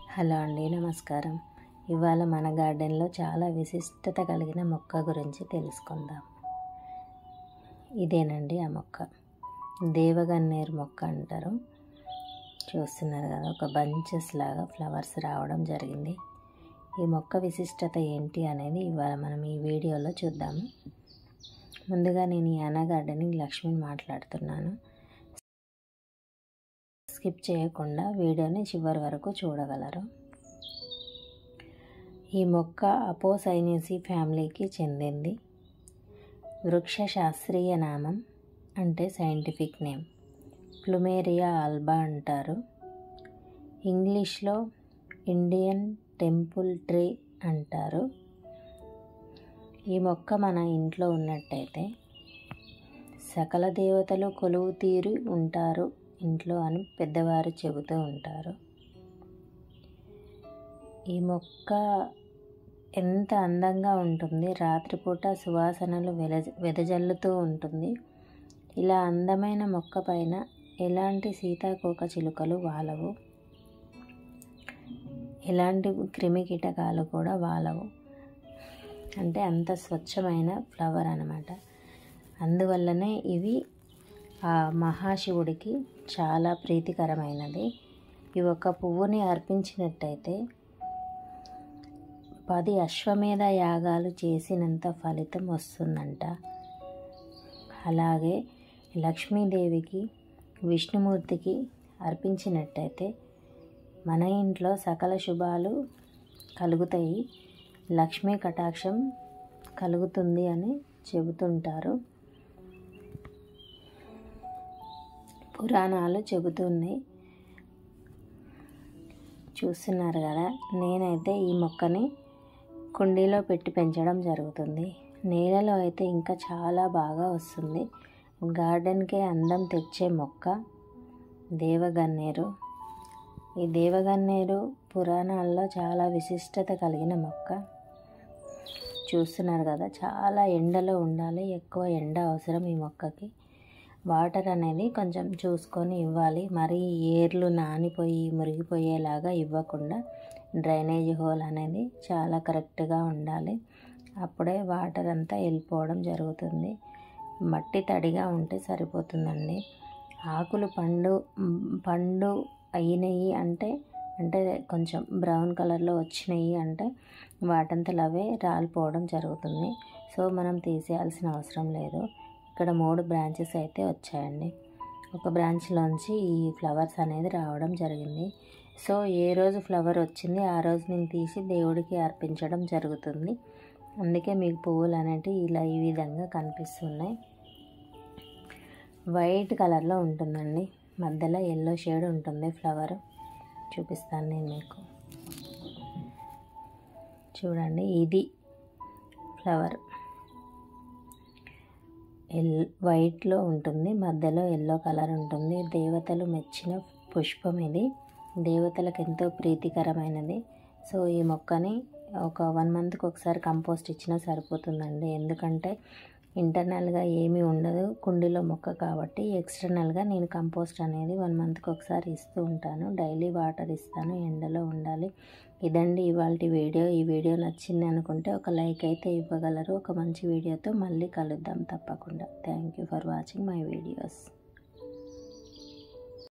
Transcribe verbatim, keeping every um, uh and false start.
Hello అండి, నమస్కారం. ఇవాళ మన గార్డెన్లో చాలా విశిష్టత కలిగిన మొక్క గురించి తెలుసుకుందాం. ఇదేనండి ఆ మొక్క, దేవగన్నేరు మొక్క అంటారు. చూస్తున్నారు కదా, ఒక బంచెస్ లాగా ఫ్లవర్స్ రావడం జరిగింది. ఈ మొక్క విశిష్టత ఏంటి అనేది ఇవాళ మనం ఈ వీడియోలో చూద్దాము. ముందుగా నేను ఈ యానా గార్డెనింగ్ లక్ష్మిని మాట్లాడుతున్నాను. స్కిప్ చేయకుండా వీడియోని చివరి వరకు చూడగలరు. ఈ మొక్క అపోసైనేసి ఫ్యామిలీకి చెందింది. వృక్ష శాస్త్రీయ నామం అంటే సైంటిఫిక్ నేమ్ ప్లుమేరియా ఆల్బా అంటారు. ఇంగ్లీష్లో ఇండియన్ టెంపుల్ ట్రీ అంటారు. ఈ మొక్క మన ఇంట్లో ఉన్నట్టయితే సకల దేవతలు కొలువు తీరి ఉంటారు ఇంట్లో అని పెద్దవారు చెబుతూ ఉంటారు. ఈ మొక్క ఎంత అందంగా ఉంటుంది, రాత్రిపూట సువాసనలు వెల వెదజల్లుతూ ఉంటుంది. ఇలా అందమైన మొక్క పైన ఎలాంటి సీతాకోక చిలుకలు వాలవు, ఎలాంటి క్రిమి కీటకాలు కూడా వాలవు. అంటే అంత స్వచ్ఛమైన ఫ్లవర్ అన్నమాట. అందువల్లనే ఇవి ఆ మహాశివుడికి చాలా ప్రీతికరమైనది. ఈ ఒక్క పువ్వుని అర్పించినట్టయితే పది అశ్వమేధ యాగాలు చేసినంత ఫలితం వస్తుందంట. అలాగే లక్ష్మీదేవికి, విష్ణుమూర్తికి అర్పించినట్టయితే మన ఇంట్లో సకల శుభాలు కలుగుతాయి, లక్ష్మీ కటాక్షం కలుగుతుంది అని చెబుతుంటారు. పురాణాలు చెబుతున్నాయి. చూస్తున్నారు కదా, నేనైతే ఈ మొక్కని కుండీలో పెట్టి పెంచడం జరుగుతుంది. నేలలో అయితే ఇంకా చాలా బాగా వస్తుంది. గార్డెన్కే అందం తెచ్చే మొక్క దేవగన్నేరు. ఈ దేవగన్నేరు పురాణాల్లో చాలా విశిష్టత కలిగిన మొక్క. చూస్తున్నారు కదా, చాలా ఎండలో ఉండాలి, ఎక్కువ ఎండ అవసరం ఈ మొక్కకి. వాటర్ అనేది కొంచెం చూసుకొని ఇవ్వాలి. మరీ ఏర్లు నానిపోయి మురిగిపోయేలాగా ఇవ్వకుండా డ్రైనేజ్ హోల్ అనేది చాలా కరెక్ట్గా ఉండాలి. అప్పుడే వాటర్ అంతా వెళ్ళిపోవడం జరుగుతుంది. మట్టి తడిగా ఉంటే సరిపోతుందండి. ఆకులు పండు పండు అయినాయి అంటే అంటే కొంచెం బ్రౌన్ కలర్లో వచ్చినాయి అంటే వాటంతలు అవే రాలిపోవడం జరుగుతుంది. సో మనం తీసేయాల్సిన అవసరం లేదు. ఇక్కడ మూడు బ్రాంచెస్ అయితే వచ్చాయండి. ఒక బ్రాంచ్లోంచి ఈ ఫ్లవర్స్ అనేది రావడం జరిగింది. సో ఏ రోజు ఫ్లవర్ వచ్చింది ఆ రోజు నేను తీసి దేవుడికి అర్పించడం జరుగుతుంది. అందుకే మీకు పువ్వులు అనేటివి ఇలా ఈ విధంగా కనిపిస్తున్నాయి. వైట్ కలర్లో ఉంటుందండి, మధ్యలో ఎల్లో షేడ్ ఉంటుంది ఫ్లవర్. చూపిస్తాను నేను మీకు. చూడండి, ఇది ఫ్లవర్ ఎల్ వైట్లో ఉంటుంది, మధ్యలో ఎల్లో కలర్ ఉంటుంది. దేవతలు మెచ్చిన పుష్పం ఇది, దేవతలకు ఎంతో ప్రీతికరమైనది. సో ఈ మొక్కని ఒక వన్ మంత్కి ఒకసారి కంపోస్ట్ ఇచ్చినా సరిపోతుందండి. ఎందుకంటే ఇంటర్నల్గా ఏమీ ఉండదు కుండీలో మొక్క కాబట్టి. ఎక్స్టర్నల్గా నేను కంపోస్ట్ అనేది వన్ మంత్కి ఒకసారి ఇస్తూ ఉంటాను. డైలీ వాటర్ ఇస్తాను, ఎండలో ఉండాలి. ఇదండి ఇవాల్టి వీడియో. ఈ వీడియో నచ్చింది అనుకుంటే ఒక లైక్ అయితే ఇవ్వగలరు. ఒక మంచి వీడియోతో మళ్ళీ కలుద్దాం తప్పకుండా. Thank you for watching my videos.